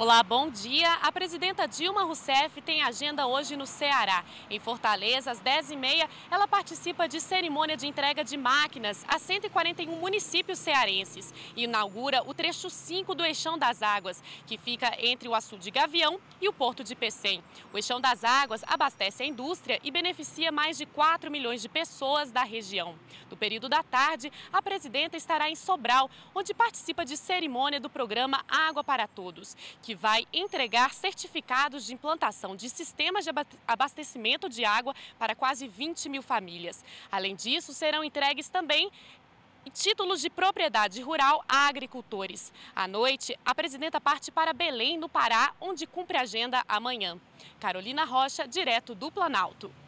Olá, bom dia. A presidenta Dilma Rousseff tem agenda hoje no Ceará. Em Fortaleza, às 10h30, ela participa de cerimônia de entrega de máquinas a 141 municípios cearenses e inaugura o trecho 5 do Eixão das Águas, que fica entre o Açude de Gavião e o Porto de Pecém. O Eixão das Águas abastece a indústria e beneficia mais de 4 milhões de pessoas da região. No período da tarde, a presidenta estará em Sobral, onde participa de cerimônia do programa Água para Todos, que vai entregar certificados de implantação de sistemas de abastecimento de água para quase 20 mil famílias. Além disso, serão entregues também títulos de propriedade rural a agricultores. À noite, a presidenta parte para Belém, no Pará, onde cumpre agenda amanhã. Carolina Rocha, direto do Planalto.